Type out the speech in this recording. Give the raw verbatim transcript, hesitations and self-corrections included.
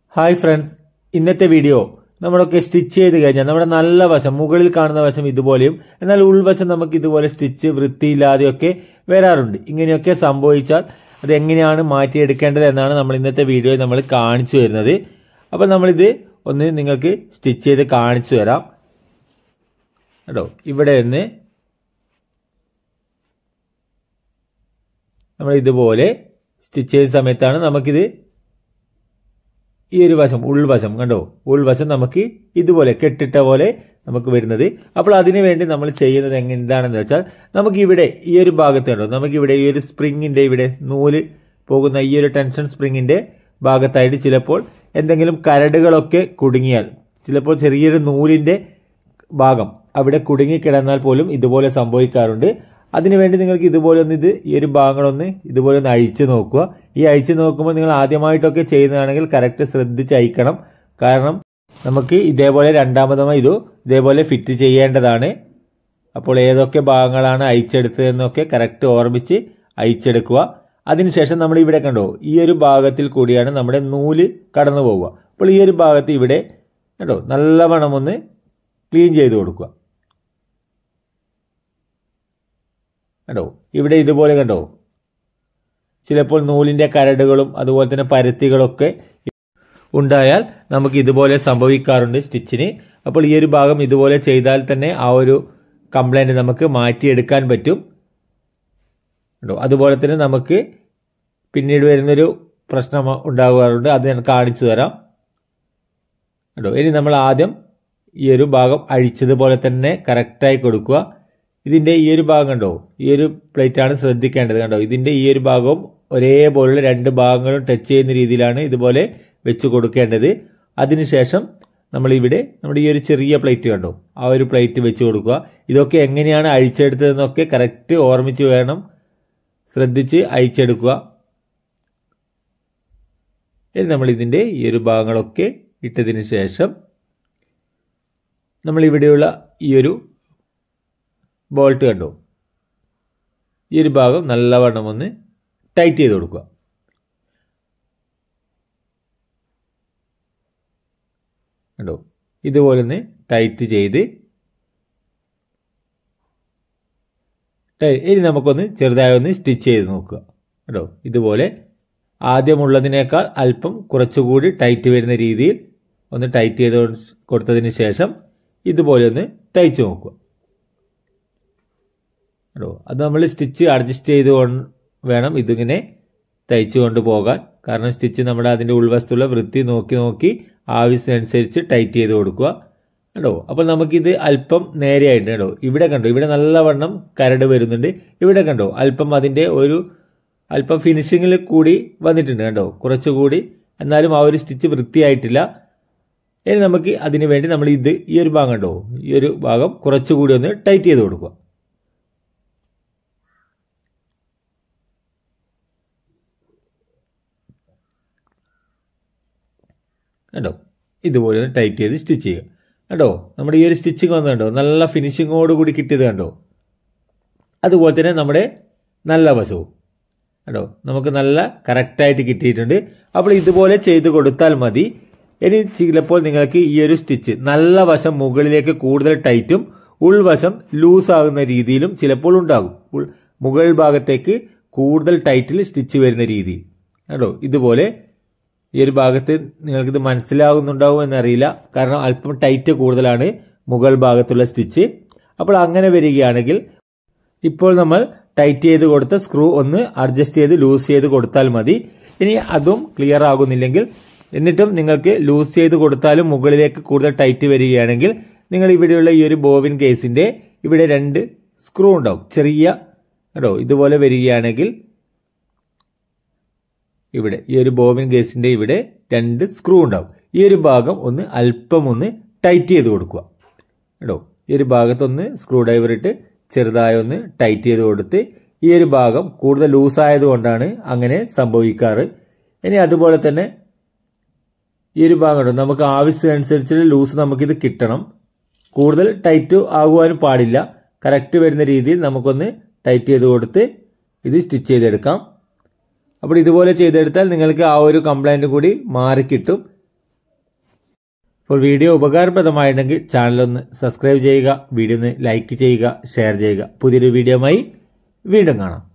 Hi friends, ഇന്നത്തെ video നമ്മളൊക്കെ stitch ചെയ്ത് കഴിഞ്ഞാൽ നമ്മുടെ നല്ല വശം മുകളിൽ കാണുന്ന വശം ഇതുപോലെയും എന്നാൽ ഉൾവശം നമുക്ക് ഇതുപോലെ സ്റ്റിച്ച് വൃത്തിയില്ലാതെയൊക്കെ വരാറുണ്ട്. ഇങ്ങനെയൊക്കെ സംഭവിച്ചാൽ അത് എങ്ങനെയാണ് മാറ്റിയെടുക്കേണ്ടത് എന്നാണ് നമ്മൾ ഇന്നത്തെ വീഡിയോയിൽ നമ്മൾ കാണിച്ചു തരുന്നത്. അപ്പോൾ നമ്മളിത് ഒന്ന് നിങ്ങൾക്ക് സ്റ്റിച്ച് ചെയ്ത് കാണിച്ചു തരാം കേട്ടോ. ഇവിടെ നിന്ന് നമ്മൾ ഇതുപോലെ സ്റ്റിച്ച് ചെയ്യുന്ന സമയത്താണ് നമുക്കിത് ഈ ഒരു വശം ഉൾവശം കണ്ടോ, ഉൾവശം നമുക്ക് ഇതുപോലെ കെട്ടിട്ട പോലെ നമുക്ക് വരുന്നത്. അപ്പോൾ അതിനു വേണ്ടി നമ്മൾ ചെയ്യുന്നത് എങ്ങനെ എന്താണെന്ന് വെച്ചാൽ നമുക്ക് ഇവിടെ ഈ ഒരു ഭാഗത്ത് കണ്ടോ, നമുക്കിവിടെ ഈ ഒരു സ്പ്രിങ്ങിന്റെ ഇവിടെ നൂല് പോകുന്ന ഈ ഒരു ടെൻഷൻ സ്പ്രിങ്ങിന്റെ ഭാഗത്തായിട്ട് ചിലപ്പോൾ എന്തെങ്കിലും കരടുകളൊക്കെ കുടുങ്ങിയാൽ, ചിലപ്പോൾ ചെറിയൊരു നൂലിന്റെ ഭാഗം അവിടെ കുടുങ്ങിക്കിടന്നാൽ പോലും ഇതുപോലെ സംഭവിക്കാറുണ്ട്. അതിനുവേണ്ടി നിങ്ങൾക്ക് ഇതുപോലെ ഒന്ന് ഇത് ഈ ഒരു ഭാഗങ്ങളൊന്ന് ഇതുപോലെ ഒന്ന് അഴിച്ചു നോക്കുക. ഈ അഴിച്ചു നോക്കുമ്പോൾ നിങ്ങൾ ആദ്യമായിട്ടൊക്കെ ചെയ്യുന്നതാണെങ്കിൽ കറക്റ്റ് ശ്രദ്ധിച്ച് അയക്കണം. കാരണം നമുക്ക് ഇതേപോലെ രണ്ടാമതുമായി ഇത് ഇതേപോലെ ഫിറ്റ് ചെയ്യേണ്ടതാണ്. അപ്പോൾ ഏതൊക്കെ ഭാഗങ്ങളാണ് അയച്ചെടുത്തതെന്നൊക്കെ കറക്റ്റ് ഓർമ്മിച്ച് അയച്ചെടുക്കുക. അതിനുശേഷം നമ്മൾ ഇവിടെ കണ്ടോ, ഈ ഒരു ഭാഗത്തിൽ കൂടിയാണ് നമ്മുടെ നൂല് കടന്നു പോവുക. അപ്പോൾ ഈ ഒരു ഭാഗത്ത് ഇവിടെ കണ്ടോ നല്ലവണ്ണം ഒന്ന് ക്ലീൻ ചെയ്ത് കൊടുക്കുക. കണ്ടോ ഇവിടെ ഇതുപോലെ കണ്ടോ, ചിലപ്പോൾ നൂലിന്റെ കരടുകളും അതുപോലെ തന്നെ പരുത്തികളൊക്കെ ഉണ്ടായാൽ നമുക്ക് ഇതുപോലെ സംഭവിക്കാറുണ്ട് സ്റ്റിച്ചിന്. അപ്പോൾ ഈ ഒരു ഭാഗം ഇതുപോലെ ചെയ്താൽ തന്നെ ആ ഒരു കംപ്ലൈന്റ് നമുക്ക് മാറ്റിയെടുക്കാൻ പറ്റും കേട്ടോ. അതുപോലെ തന്നെ നമുക്ക് പിന്നീട് വരുന്നൊരു പ്രശ്നം ഉണ്ടാകാറുണ്ട്, അത് ഞാൻ കാണിച്ചു തരാം കേട്ടോ. ഇനി നമ്മൾ ആദ്യം ഈ ഒരു ഭാഗം അഴിച്ചതുപോലെ തന്നെ കറക്റ്റായി കൊടുക്കുക. ഇതിന്റെ ഈ ഒരു ഭാഗം കണ്ടോ, ഈ ഒരു പ്ലേറ്റ് ആണ് ശ്രദ്ധിക്കേണ്ടത് കണ്ടോ. ഇതിന്റെ ഈ ഒരു ഭാഗവും ഒരേപോലുള്ള രണ്ട് ഭാഗങ്ങളും ടച്ച് ചെയ്യുന്ന രീതിയിലാണ് ഇതുപോലെ വെച്ച് കൊടുക്കേണ്ടത്. അതിനുശേഷം നമ്മൾ ഇവിടെ നമ്മുടെ ഈ ഒരു ചെറിയ പ്ലേറ്റ് കണ്ടോ, ആ ഒരു പ്ലേറ്റ് വെച്ച് കൊടുക്കുക. ഇതൊക്കെ എങ്ങനെയാണ് അഴിച്ചെടുത്തതെന്നൊക്കെ കറക്റ്റ് ഓർമ്മിച്ച് വേണം, ശ്രദ്ധിച്ച് അഴിച്ചെടുക്കുക. ഇനി നമ്മൾ ഇതിന്റെ ഈ ഒരു ഭാഗങ്ങളൊക്കെ ഇട്ടതിന് ശേഷം നമ്മൾ ഇവിടെയുള്ള ഈ ഒരു ബോൾട്ട് കണ്ടോ, ഈ ഒരു ഭാഗം നല്ലവണ്ണം ഒന്ന് ടൈറ്റ് ചെയ്ത് കൊടുക്കുക കണ്ടോ. ഇതുപോലെ ഒന്ന് ടൈറ്റ് ചെയ്ത് ഇനി നമുക്കൊന്ന് ചെറുതായി ഒന്ന് സ്റ്റിച്ച് ചെയ്ത് നോക്കുക കേട്ടോ. ഇതുപോലെ ആദ്യമുള്ളതിനേക്കാൾ അല്പം കുറച്ചുകൂടി ടൈറ്റ് വരുന്ന രീതിയിൽ ഒന്ന് ടൈറ്റ് ചെയ്ത് കൊടുത്തതിന് ശേഷം ഇതുപോലെ ഒന്ന് തയ്ച്ചു നോക്കുക കേട്ടോ. അത് നമ്മൾ സ്റ്റിച്ച് അഡ്ജസ്റ്റ് ചെയ്ത് വേണം ഇതിങ്ങനെ തയ്ച്ചു കൊണ്ട് പോകാൻ. കാരണം സ്റ്റിച്ച് നമ്മുടെ അതിൻ്റെ ഉൾവശത്തുള്ള വൃത്തി നോക്കി നോക്കി ആവശ്യമനുസരിച്ച് ടൈറ്റ് ചെയ്ത് കൊടുക്കുക കേട്ടോ. അപ്പോൾ നമുക്കിത് അല്പം നേരെയായിട്ട് കേട്ടോ. ഇവിടെ കണ്ടോ, ഇവിടെ നല്ലവണ്ണം കരട് വരുന്നുണ്ട്. ഇവിടെ കണ്ടോ അല്പം അതിൻ്റെ ഒരു അല്പം ഫിനിഷിങ്ങിൽ കൂടി വന്നിട്ടുണ്ട് കേട്ടോ, കുറച്ചുകൂടി. എന്നാലും ആ ഒരു സ്റ്റിച്ച് വൃത്തിയായിട്ടില്ല. ഇനി നമുക്ക് അതിന് വേണ്ടി നമ്മൾ ഇത് ഈ ഒരു ഭാഗം കണ്ടോ, ഈ ഒരു ഭാഗം കുറച്ചുകൂടി ഒന്ന് ടൈറ്റ് ചെയ്ത് കൊടുക്കുക കേട്ടോ. ഇതുപോലെ ഒന്ന് ടൈറ്റ് ചെയ്ത് സ്റ്റിച്ച് ചെയ്യുക കേട്ടോ. നമ്മുടെ ഈ ഒരു സ്റ്റിച്ചിങ് വന്നത് കണ്ടോ, നല്ല ഫിനിഷിങ്ങോട് കൂടി കിട്ടിയത് കണ്ടോ. അതുപോലെ തന്നെ നമ്മുടെ നല്ല വശവും കേട്ടോ നമുക്ക് നല്ല കറക്റ്റായിട്ട് കിട്ടിയിട്ടുണ്ട്. അപ്പോൾ ഇതുപോലെ ചെയ്ത് കൊടുത്താൽ മതി. ഇനി ചിലപ്പോൾ നിങ്ങൾക്ക് ഈ ഒരു സ്റ്റിച്ച് നല്ല വശം മുകളിലേക്ക് കൂടുതൽ ടൈറ്റും ഉൾവശം ലൂസ് ആകുന്ന രീതിയിലും ചിലപ്പോൾ ഉണ്ടാകും. മുകൾ ഭാഗത്തേക്ക് കൂടുതൽ ടൈറ്റിൽ സ്റ്റിച്ച് വരുന്ന രീതിയിൽ കേട്ടോ. ഇതുപോലെ ഈ ഒരു ഭാഗത്ത് നിങ്ങൾക്കിത് മനസ്സിലാകുന്നുണ്ടാവും എന്നറിയില്ല, കാരണം അല്പം ടൈറ്റ് കൂടുതലാണ് മുകൾ ഭാഗത്തുള്ള സ്റ്റിച്ച്. അപ്പോൾ അങ്ങനെ വരികയാണെങ്കിൽ ഇപ്പോൾ നമ്മൾ ടൈറ്റ് ചെയ്ത് കൊടുത്ത സ്ക്രൂ ഒന്ന് അഡ്ജസ്റ്റ് ചെയ്ത് ലൂസ് ചെയ്ത് കൊടുത്താൽ മതി. ഇനി അതും ക്ലിയർ ആകുന്നില്ലെങ്കിൽ, എന്നിട്ടും നിങ്ങൾക്ക് ലൂസ് ചെയ്ത് കൊടുത്താലും മുകളിലേക്ക് കൂടുതൽ ടൈറ്റ് വരികയാണെങ്കിൽ നിങ്ങൾ ഇവിടെയുള്ള ഈ ഒരു ബോബിൻ കേസിന്റെ ഇവിടെ രണ്ട് സ്ക്രൂ ഉണ്ടാവും ചെറിയ കേട്ടോ. ഇതുപോലെ വരികയാണെങ്കിൽ ഇവിടെ ഈ ഒരു ബോബിൻ കേസിന്റെ ഇവിടെ രണ്ട് സ്ക്രൂ ഉണ്ടാവും. ഈ ഒരു ഭാഗം ഒന്ന് അല്പം ഒന്ന് ടൈറ്റ് ചെയ്ത് കൊടുക്കുക കേട്ടോ. ഈ ഒരു ഭാഗത്തൊന്ന് സ്ക്രൂ ഡ്രൈവർ ഇട്ട് ചെറുതായി ഒന്ന് ടൈറ്റ് ചെയ്ത് കൊടുത്ത്, ഈ ഒരു ഭാഗം കൂടുതൽ ലൂസായത് കൊണ്ടാണ് അങ്ങനെ സംഭവിക്കാറ്. ഇനി അതുപോലെ തന്നെ ഈ ഒരു ഭാഗം കണ്ടോ, നമുക്ക് ആവശ്യമനുസരിച്ചുള്ള ലൂസ് നമുക്കിത് കിട്ടണം. കൂടുതൽ ടൈറ്റ് ആകുവാനും പാടില്ല. കറക്റ്റ് വരുന്ന രീതിയിൽ നമുക്കൊന്ന് ടൈറ്റ് ചെയ്ത് കൊടുത്ത് ഇത് സ്റ്റിച്ച് ചെയ്തെടുക്കാം. അപ്പോൾ ഇതുപോലെ ചെയ്തെടുത്താൽ നിങ്ങൾക്ക് ആ ഒരു കംപ്ലൈന്റ് കൂടി മാറിക്കിട്ടും. അപ്പോൾ വീഡിയോ ഉപകാരപ്രദമായിട്ടുണ്ടെങ്കിൽ ചാനലൊന്ന് സബ്സ്ക്രൈബ് ചെയ്യുക, വീഡിയോ ഒന്ന് ലൈക്ക് ചെയ്യുക, ഷെയർ ചെയ്യുക. പുതിയൊരു വീഡിയോയുമായി വീണ്ടും കാണാം.